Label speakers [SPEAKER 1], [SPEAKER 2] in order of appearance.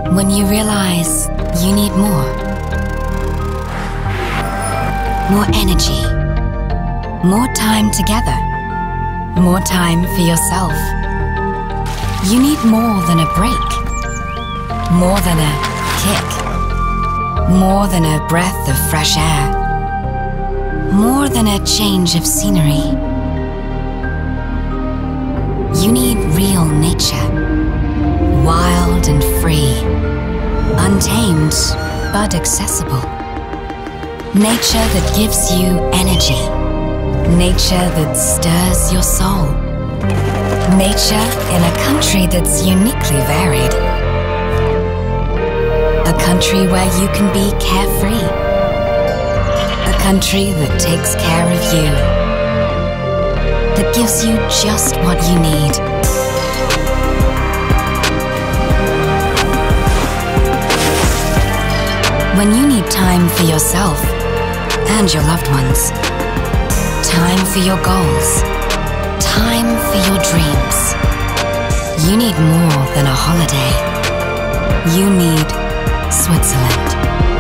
[SPEAKER 1] When you realize you need more. More energy. More time together. More time for yourself. You need more than a break. More than a kick. More than a breath of fresh air. More than a change of scenery. You need real nature. Wild and free. Untamed, but accessible. Nature that gives you energy. Nature that stirs your soul. Nature in a country that's uniquely varied. A country where you can be carefree. A country that takes care of you. That gives you just what you need. When you need time for yourself and your loved ones, time for your goals, time for your dreams, you need more than a holiday. You need Switzerland.